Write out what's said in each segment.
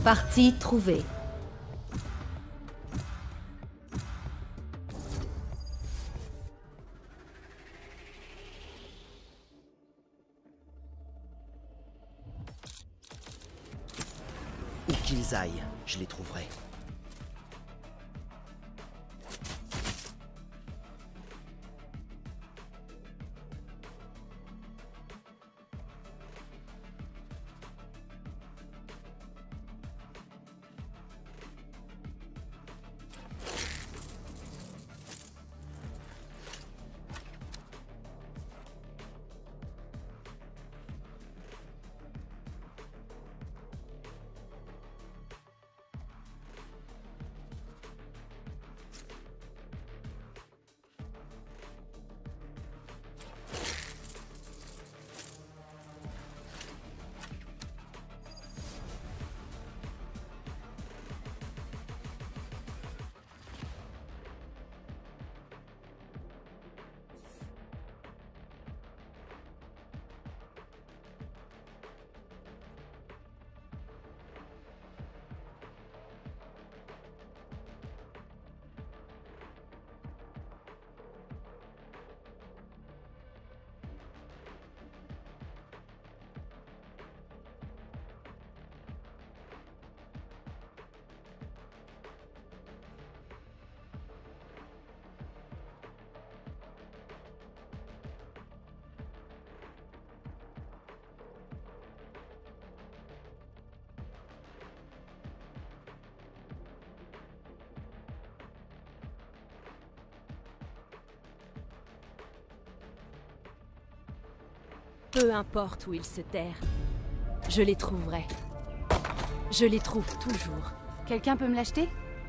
Partie trouvée. Où qu'ils aillent, je les trouverai. Peu importe où ils se terrent, je les trouverai. Je les trouve toujours. Quelqu'un peut me l'acheter?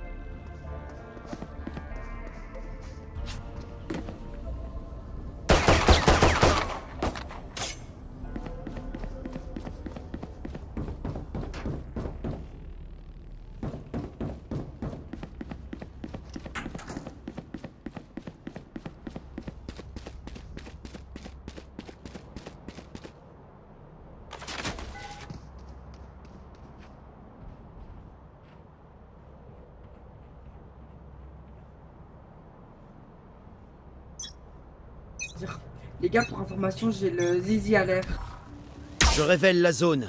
Les gars, pour information, j'ai le zizi à l'air. Je révèle la zone.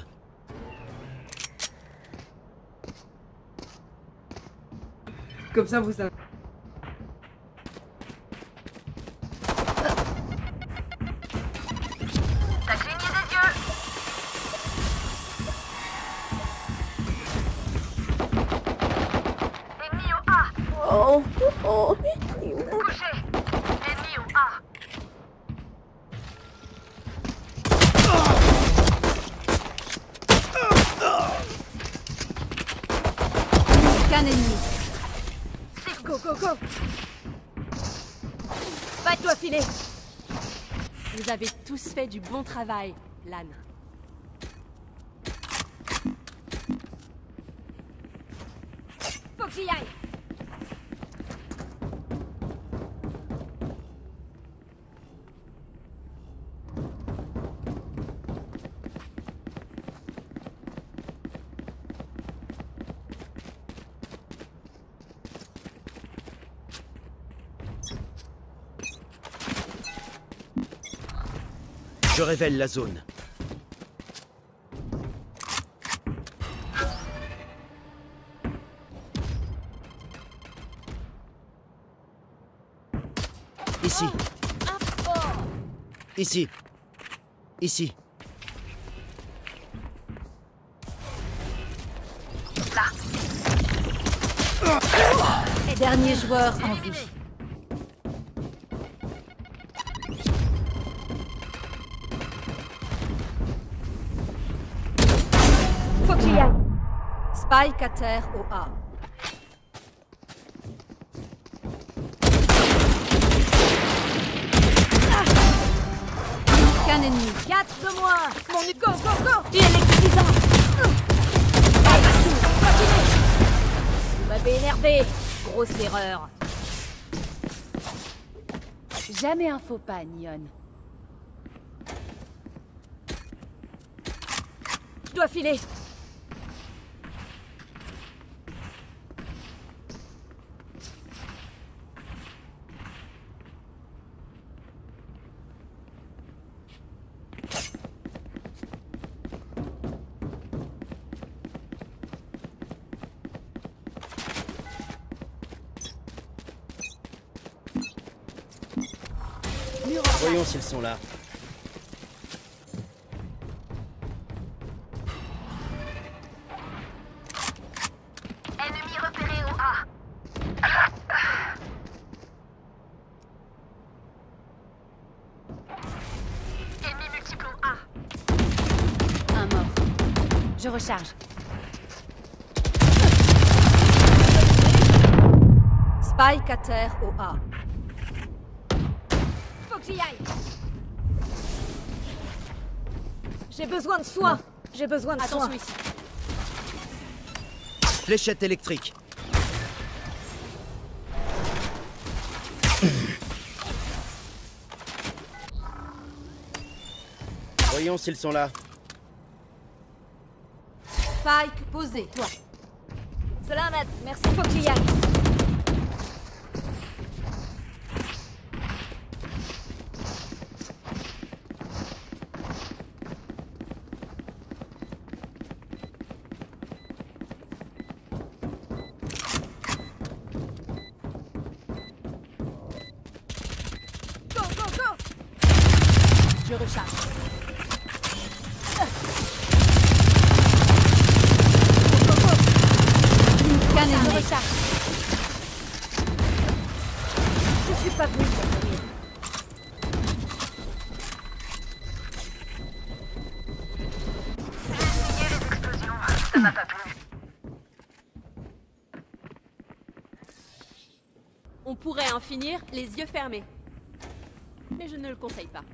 Comme ça, vous savez. Ça cligne des yeux. Ennemi au A. Couché. Ennemi au A. Qu'un ennemi. Go, go, go! Va-toi filer! Vous avez tous fait du bon travail, Lan. Faut qu'il y aille! Je révèle la zone. Ici. Ici. Ici. Dernier joueur en vie. Faut qu'il y aille! Spike à terre au A. Qu'un ennemi. 4 de moins! Mon go, go, go! Tu es électrisant! Vous m'avez énervé! Grosse erreur! Jamais un faux pas, Nyon. Je dois filer! Mur en Voyons s'ils sont là. Ennemi repéré au A. Ennemi multiple au A. Un mort. Je recharge. Spike à terre au A. Faut que j'y aille. J'ai besoin de soins. J'ai besoin de soins. Attention ici. Fléchette électrique. Voyons s'ils sont là. Spike posé. Toi. Salamat, merci. Faut que j'y aille. Go, go, go. Je recharge. Qu'un Je ennemi. recharge. Je suis pas venue pour mourir. Essayez les explosions. Ça m'a pas plu. On pourrait en finir les yeux fermés. Mais je ne le conseille pas.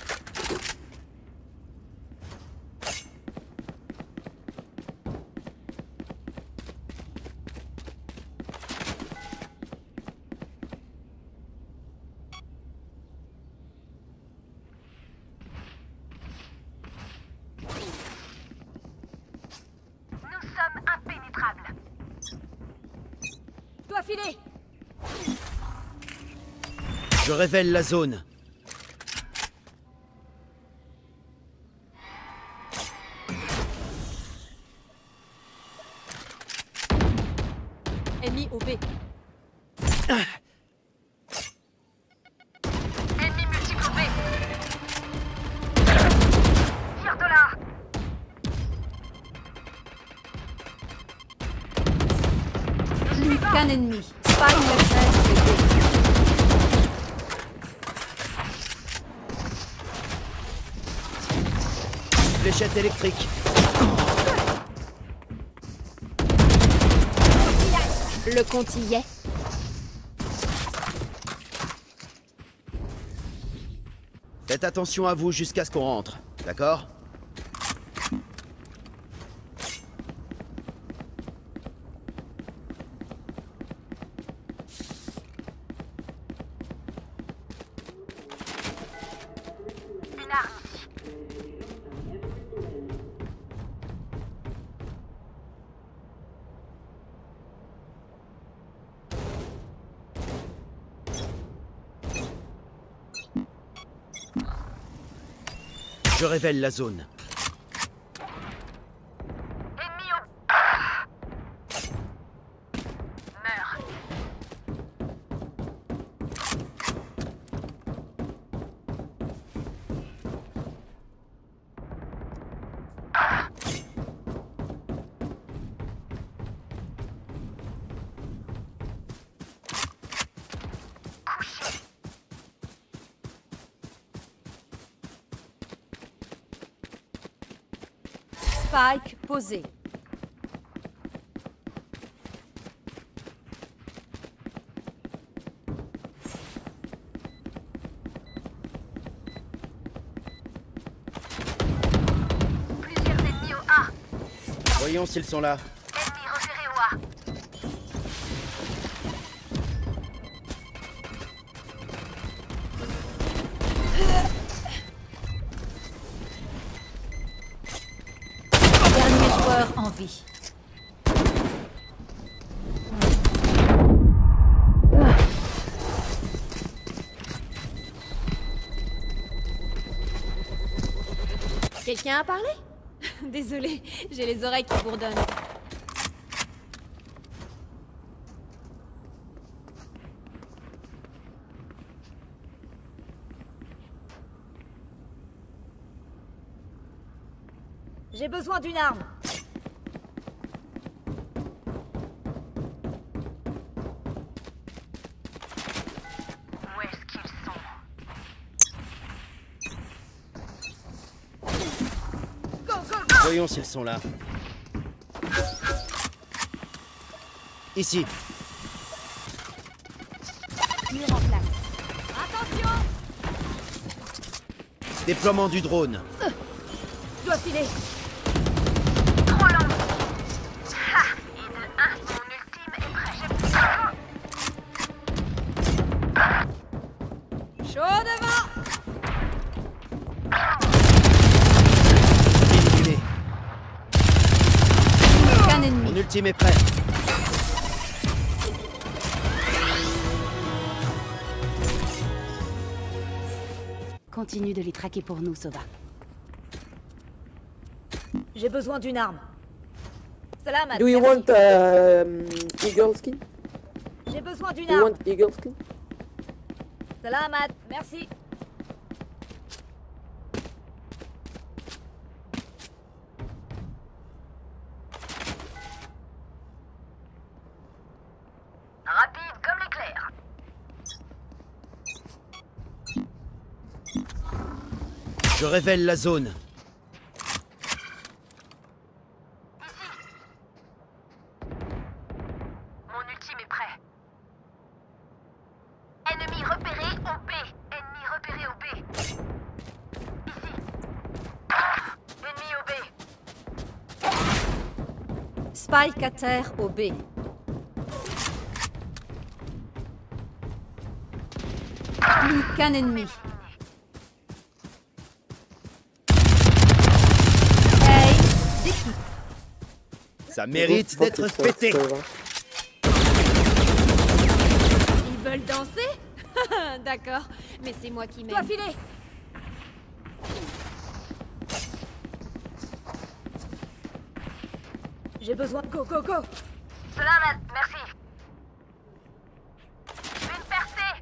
Nous sommes impénétrables. Toi filer. Je révèle la zone. Ennemi au B. Ennemi multiple au B. Tire de là. Plus qu'un ennemi. Spike à terre au B. Fléchette électrique. Le compte y est. Faites attention à vous jusqu'à ce qu'on rentre. D'accord? Une arme ici. Je révèle la zone. Ennemi au... Meurs. Couché. Spike posé. Plusieurs ennemis au A. Voyons s'ils sont là. Ennemi repéré au A. Dernier joueur en vie. Quelqu'un a parlé? Désolée, j'ai les oreilles qui bourdonnent. J'ai besoin d'une arme. Où est-ce qu'ils sont? Voyons s'ils sont là. Ici. Mur en place. Attention! Déploiement du drone. Je dois filer. Trop lent. Ha! Et de 1, mon ultime est prêt. Chaud devant! Éliminé. Qu'un Mon ennemi. ultime est prêt. Continue de les traquer pour nous, SOvA. J'ai besoin d'une arme. Salam. Do you want eagle skin? J'ai besoin d'une Do you arme. want eagle skin? Salamat. Merci. Rapide comme l'éclair. Je révèle la zone. Mon ultime est prêt. Ennemi repéré au B. Ennemi repéré au B. Ici. Ennemi au B. Spike à terre au B. Plus qu'un ennemi. Hey, d'équipe. Ça mérite d'être fêté. Ils veulent danser? D'accord, mais c'est moi qui Dois m'aime. filer. J'ai besoin de go, go, go. Salamat, merci. Je vais une percée.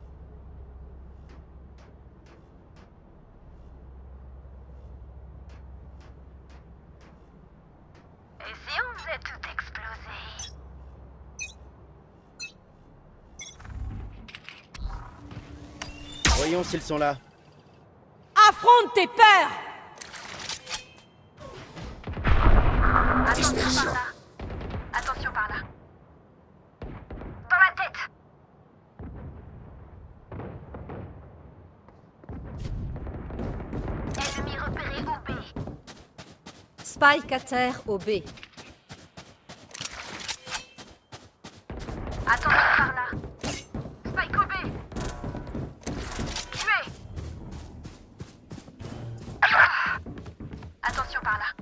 Et si on faisait tout exploser? Voyons s'ils sont là. Affronte tes peurs. Attention par là. Attention par là. Dans la tête. Ennemi repéré au B. Spike à terre au B. Attention par là. Spike au B. Tué. Ah. Attention par là.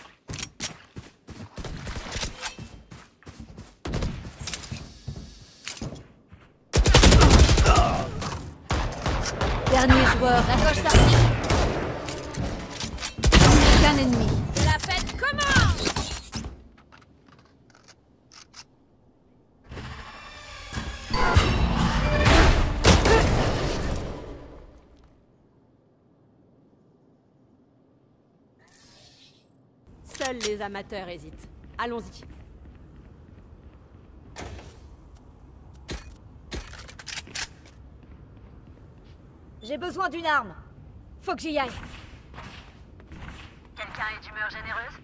Dernier joueur. La gauche sortie. Qu'un ennemi. La fête commence! Seuls les amateurs hésitent. Allons-y. J'ai besoin d'une arme. Faut que j'y aille. Quelqu'un est d'humeur généreuse?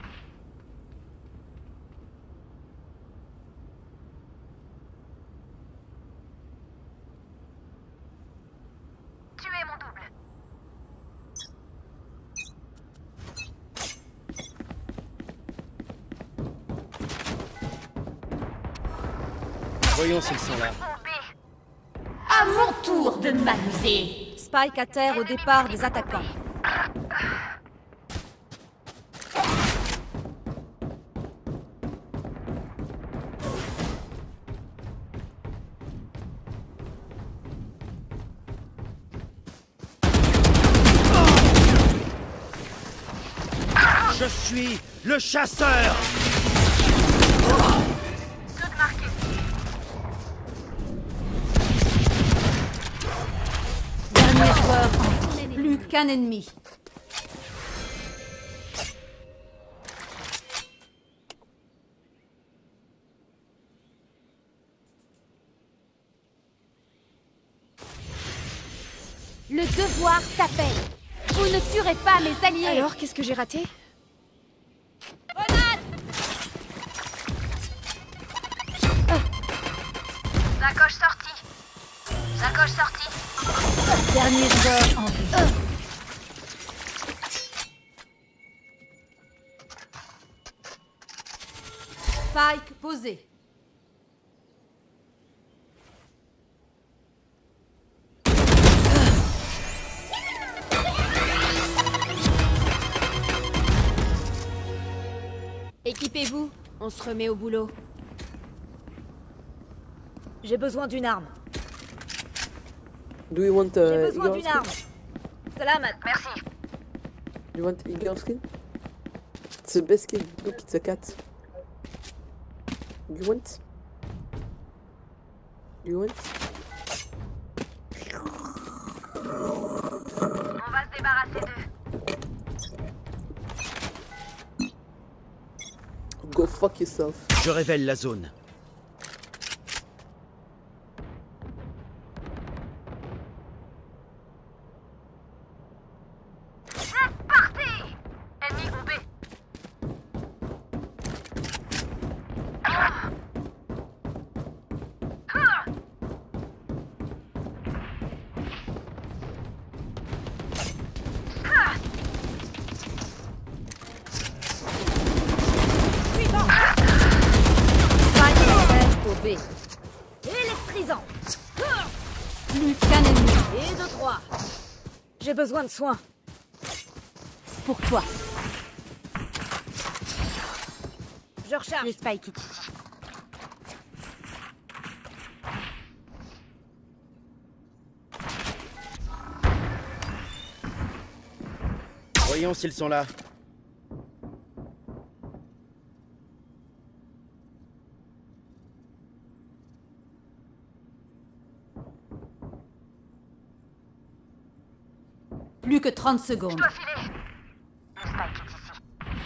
Tuez mon double. Voyons s'ils sont là. Au B. À mon tour de m'amuser. Spike à terre au départ des attaquants. Je suis le chasseur. Code marqué. Dernier joueur en vie. Plus qu'un ennemi. Le devoir t'appelle. Vous ne tuerez pas mes alliés. Alors, qu'est-ce que j'ai raté? Sacoche sortie. Sacoche sortie. Dernier joueur en vie. Spike posé. Équipez-vous, on se remet au boulot. J'ai besoin d'une arme. Do you want J'ai besoin eagle d'une skin? arme. Salamat. Merci. You want eagle skin? It's the best skin. Look, it's a cat. You want? You want? On va se débarrasser d'eux. Go fuck yourself. Je révèle la zone. C'est parti. Ennemi au B. Spike au B. Électrisant. Plus qu'un ennemi. Et de 3. J'ai besoin de soins. Pour toi. Je recharge. Le Spike est ici. Voyons s'ils sont là. Plus que 30 secondes. Je dois filer. Le spike est ici.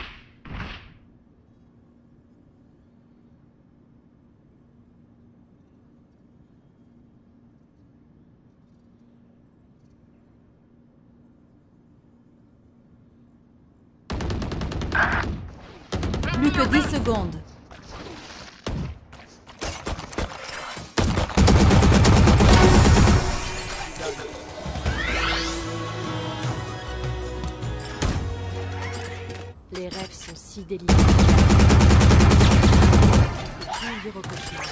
Plus que 10 secondes. Les rêves sont si délicats. Toujours au cauchemar.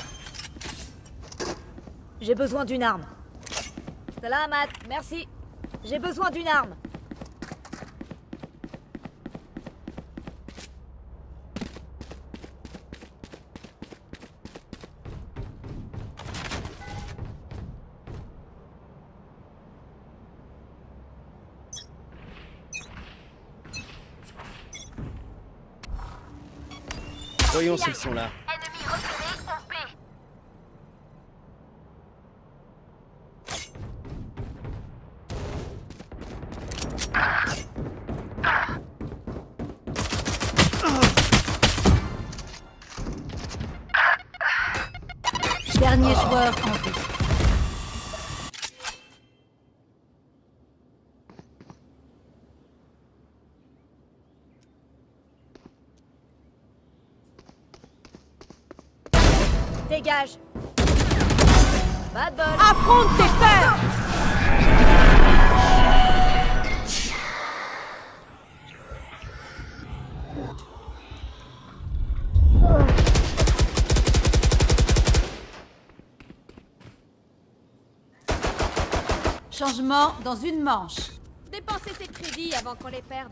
J'ai besoin d'une arme. Salamat. Merci. J'ai besoin d'une arme. Voyons s'ils sont là. Ennemi repéré au B. Dernier joueur en vie. Dégage. Pas de bol. Affronte tes peurs! Changement dans une manche. Dépensez ces crédits avant qu'on les perde.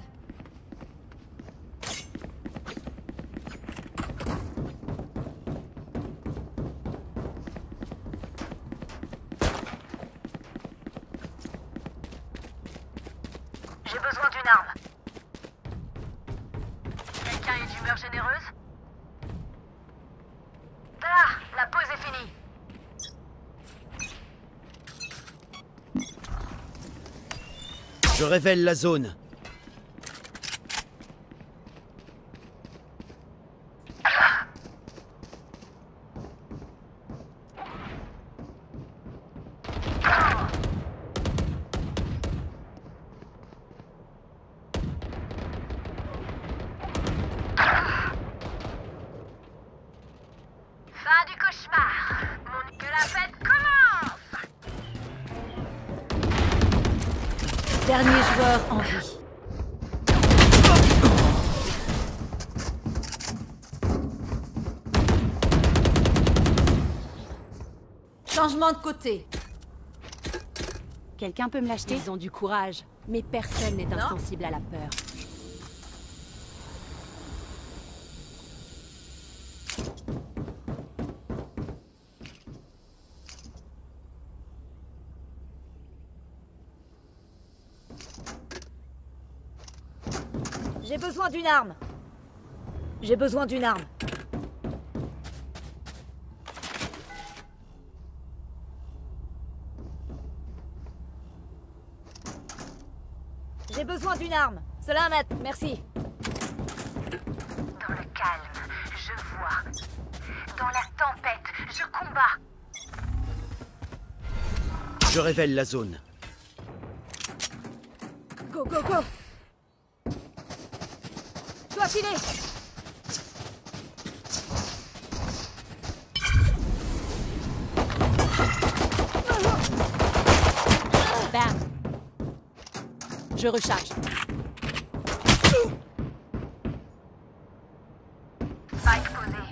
J'ai besoin d'une arme. Quelqu'un est d'humeur généreuse? Ah, la pause est finie. Je révèle la zone. Fin du cauchemar. Que la fête commence. Dernier joueur en vie. Changement de côté. Quelqu'un peut me l'acheter? Ils ont du courage, mais personne n'est insensible à la peur. J'ai besoin d'une arme. J'ai besoin d'une arme. J'ai besoin d'une arme. Cela m'aide, merci. Dans le calme, je vois. Dans la tempête, je combats. Je révèle la zone. Go, go, go. Dois filer. Bam! Je recharge. Spike posé.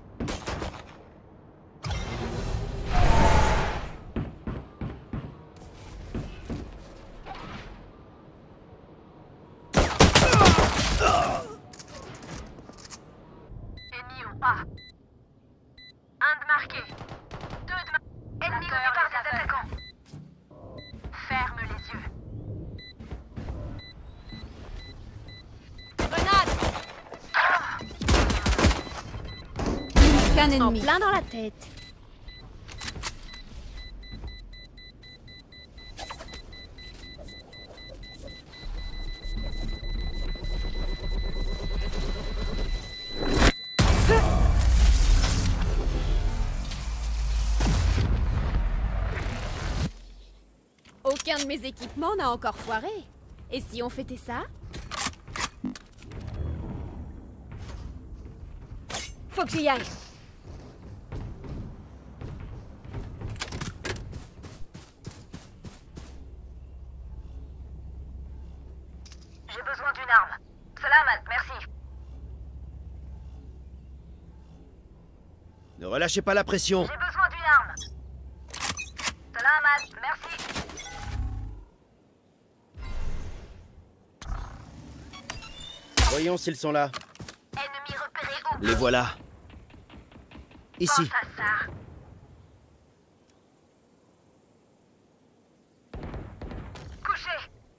Ennemi au A. Un de marqué. Deux de marqué. Ennemi occupé par des attaquants. Ferme les yeux. Scan En ennemi. plein dans la tête. Aucun de mes équipements n'a encore foiré. Et si on fêtait ça? Faut que j'y aille. J'ai besoin d'une arme. Salamat, merci. Ne relâchez pas la pression. J'ai besoin d'une arme. Salamat, merci. Voyons s'ils sont là. Ennemi repéré au Les voilà. Ici. Pense à ça. Couché.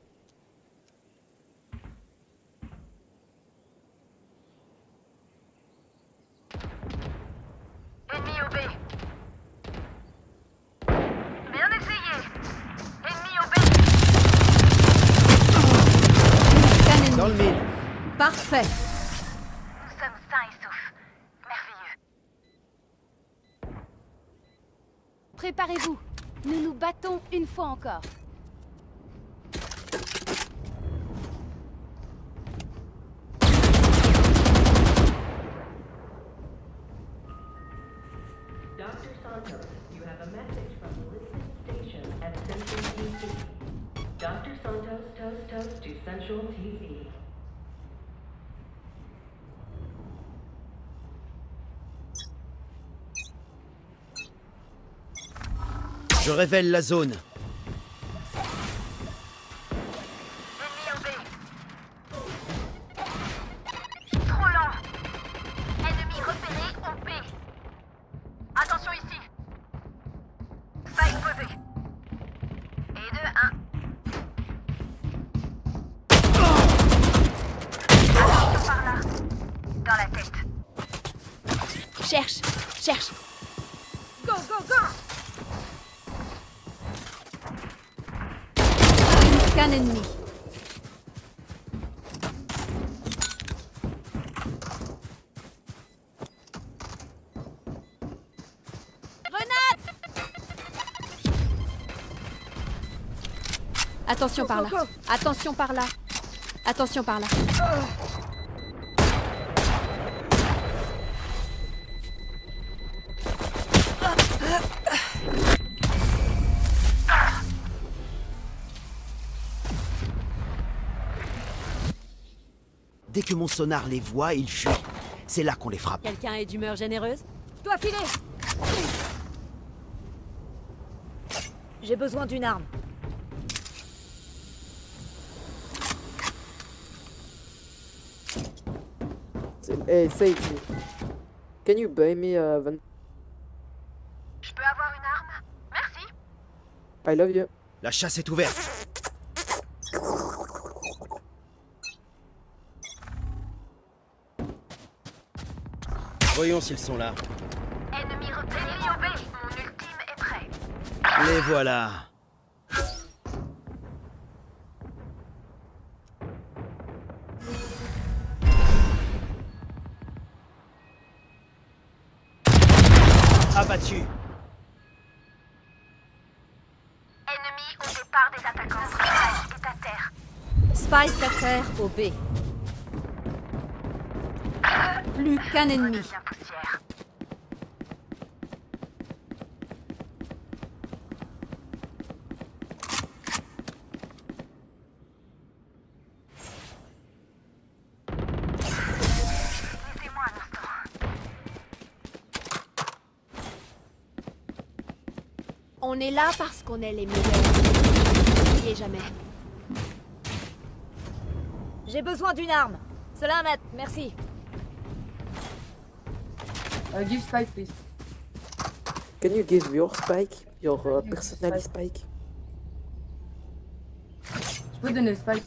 Ennemi au B. Bien essayé. Ennemi au B. Scan ennemi. Dans le mille. Parfait. Nous sommes sains et saufs. Merveilleux. Préparez-vous. Nous nous battons une fois encore. Dr. Santos, you have a message from the Lisbon station at Central TV. Dr. Santos, toast to Central TV. Je révèle la zone. Ennemi en B. Trop lent. Ennemi repéré en B. Attention ici. Spike posé. Et 2, 1. Attention par là. Dans la tête. Cherche, cherche. Go, go, go. Scan ennemi. Attention par là. Attention par là. Attention par là. Dès que mon sonar les voit, ils fuient. C'est là qu'on les frappe. Quelqu'un est d'humeur généreuse? Je dois filer. J'ai besoin d'une arme. Hey, save me. Can you buy me a van? Je peux avoir une arme? Merci. I love you. La chasse est ouverte. Voyons s'ils sont là. Ennemi repéré au B. Mon ultime est prêt. Les voilà. Abattu. Ennemi au départ des attaquants. Spike est à terre. Spike à terre au B. Plus qu'un ennemi. Bien poussière. Laissez-moi un instant. On est là parce qu'on est les meilleurs. N'oubliez jamais. J'ai besoin d'une arme. Salamat, merci. Give spike, please. Can you give your spike? Your personal spike? Je peux donner le spike.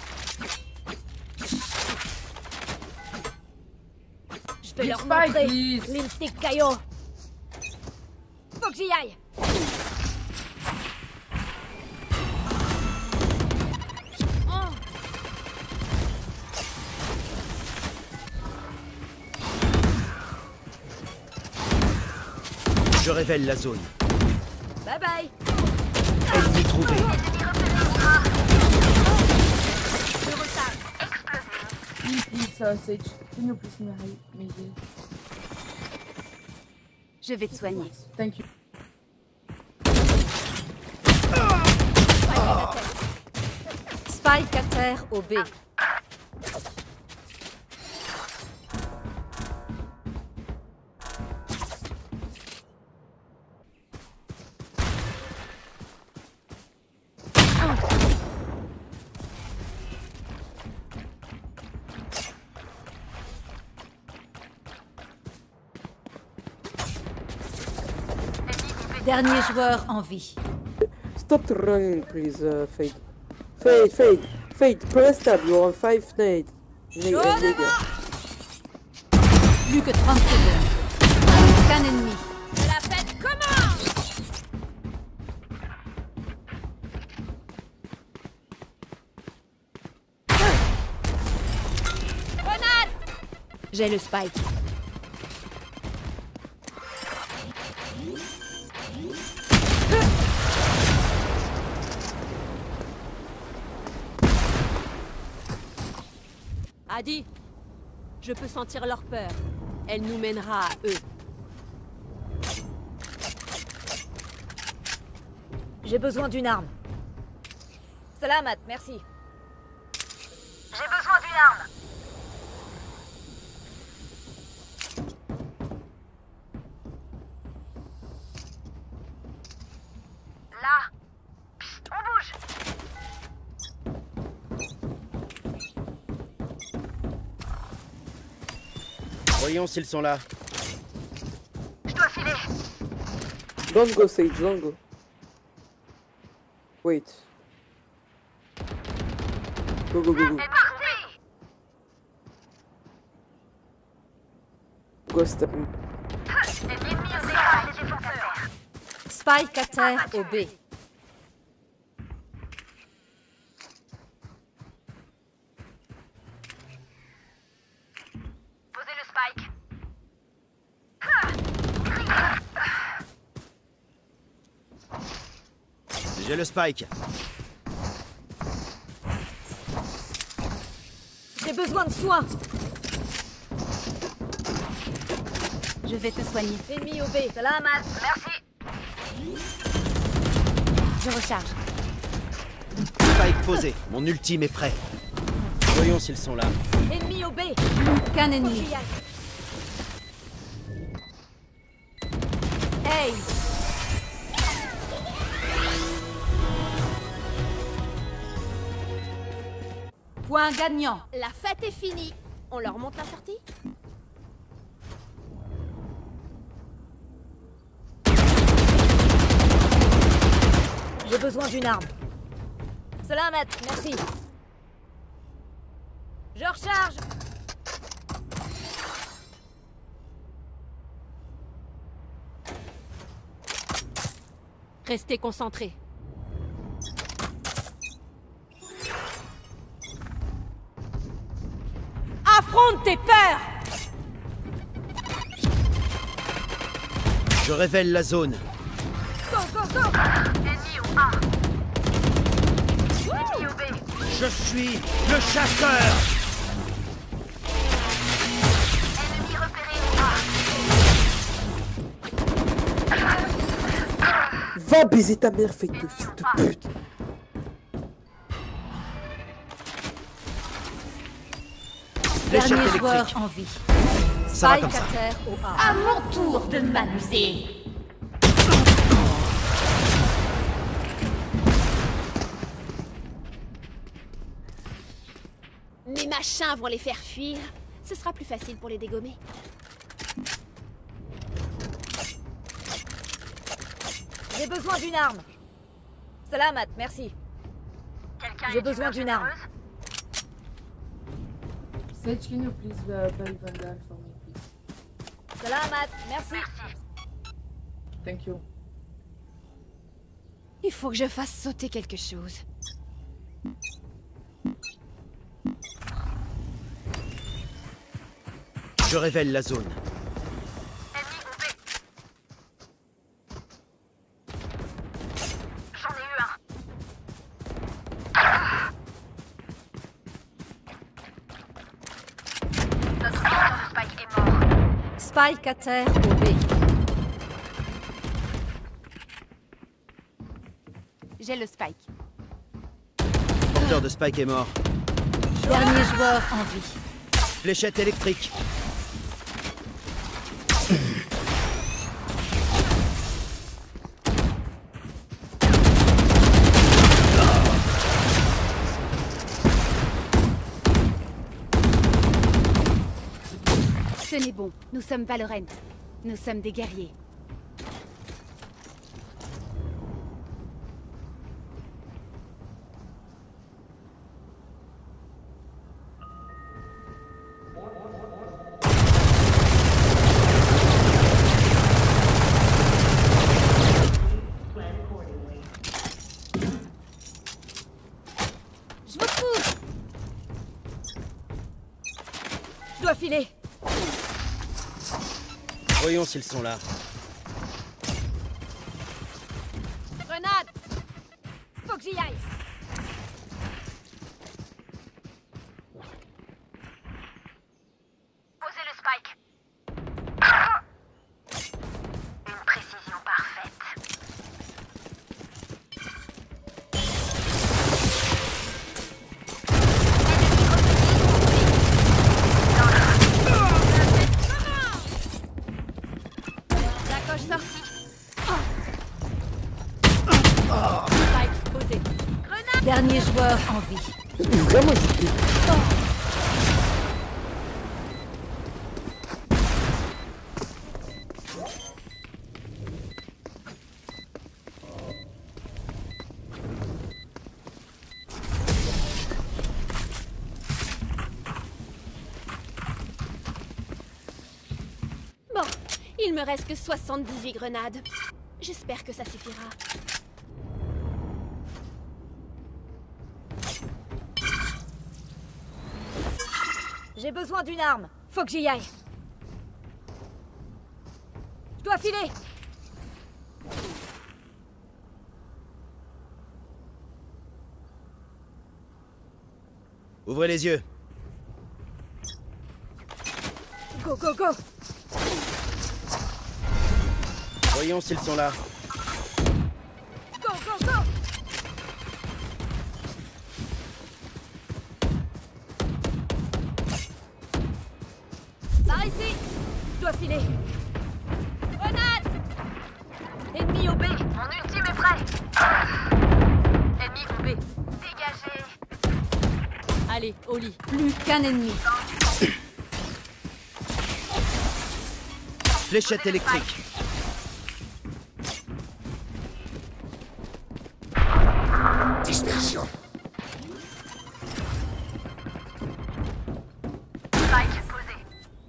Je vais Give leur spike, montrer. please. L'Intic Caillot. Faut que j'y aille. Je révèle la zone. Bye bye. Ennemi trouvé. Je recharge. Please, Sage. Can you please me heal? Je vais te soigner. Thank you. Spike à terre au B. Dernier joueur en vie. Stop running, please, Fade. Fade, press tab, you're on 5 nade. Plus que 30 secondes. Plus qu'un ennemi. La fête commence. Grenade. J'ai le spike. Adi, je peux sentir leur peur. Elle nous mènera à eux. J'ai besoin d'une arme. Salamat, merci. J'ai besoin d'une arme. Là. Psst, on bouge. Voyons s'ils sont là. Je dois filer. Don't go, Sage, don't go. Wait. Go. C'est parti. Go, step. Ennemi au départ des défenseurs. Spike à terre au B. Posez le spike. J'ai le spike. J'ai besoin de soins. Je vais te soigner. Ennemi au B. Salamat, Merci. Je recharge. Spike posé. Mon ultime est prêt. Voyons s'ils sont là. Ennemi au B. Qu'un Faut que ennemi. j'y aille. Hey. Point gagnant. La fête est finie. On leur montre la sortie? J'ai besoin d'une arme. Salamat, merci. Je recharge. Restez concentrés. Affronte tes peurs. Je révèle la zone. Go, go, go. Ennemi au A. Ennemi au B. Je suis le chasseur. Ennemi repéré au A. Va baiser ta mère, fake de fils de pute. Fléchette Dernier électrique. joueur en vie. Ça va Spike comme ça. à terre au A. À mon tour de m'amuser. Mes machins vont les faire fuir. Ce sera plus facile pour les dégommer. J'ai besoin d'une arme. Salamat, merci. Quelqu'un J'ai est besoin humeur d'une arme. généreuse? Sage, can you please buy Vandal for me, please? Salamat, merci. Thank you. Il faut que je fasse sauter quelque chose. Je révèle la zone. Ennemi au B. J'en ai eu un. Notre porteur Spike est mort. Spike à terre au B. J'ai le spike. Porteur de Spike est mort. Dernier joueur en vie. Fléchette électrique. Tenez bon, nous sommes VALOREN. Nous sommes des guerriers. Plan accordingly. Je me pousse. Je dois filer. Voyons s'ils sont là. Grenade. Faut que j'y aille. Posez le Spike. Une précision parfaite. La coche sortie. Spike posé. Dernier joueur en vie. Vraiment, j'ai Bon, il me reste que 78 grenades. J'espère que ça suffira. J'ai besoin d'une arme. Faut que j'y aille. Je dois filer. Ouvrez les yeux. Go, go, go. Voyons s'ils sont là. Go, go, go. filer. Grenade! Ennemi au B. Mon ultime est prêt. Ennemi au B. Dégagez. Allez, au lit. Plus qu'un ennemi. Fléchette électrique. Dispersion. Spike posé.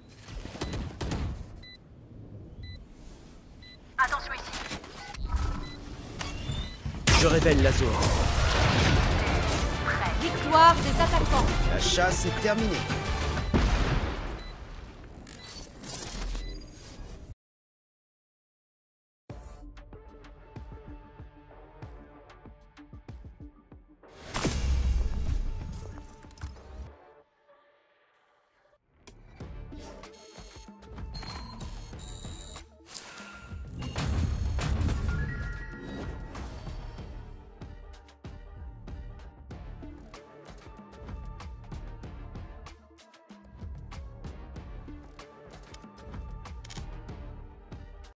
Attention ici. Je révèle la zone. Victoire des attaquants. La chasse est terminée.